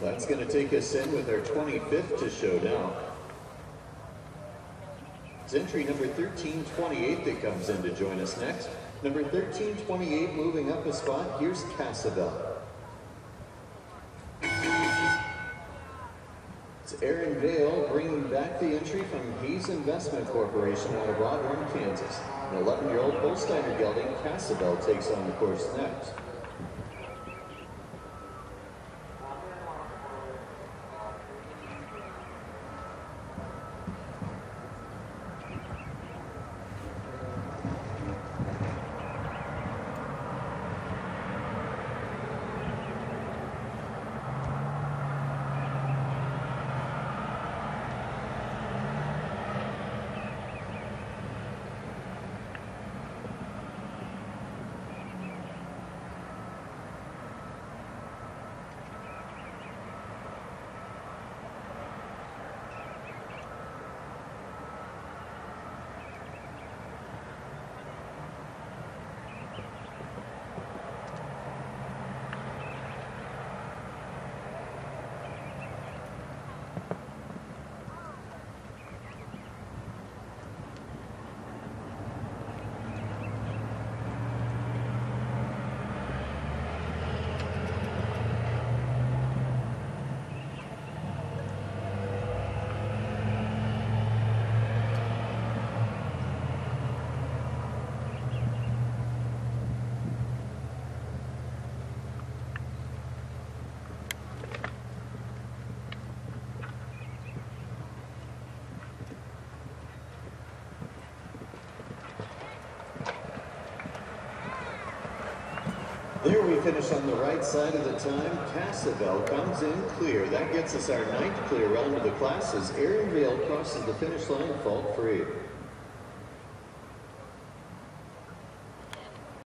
That's going to take us in with our 25th to show now. It's entry number 1328 that comes in to join us next. Number 1328 moving up a spot. Here's Cassevel. It's Aaron Vale bringing back the entry from Hayes Investment Corporation out of Auburn, Kansas. An 11-year-old Holsteiner gelding, Cassevel, takes on the course next. There we finish on the right side of the time. Cassevel comes in clear. That gets us our 9th clear round of the class as Aaron Vale crosses the finish line fault-free.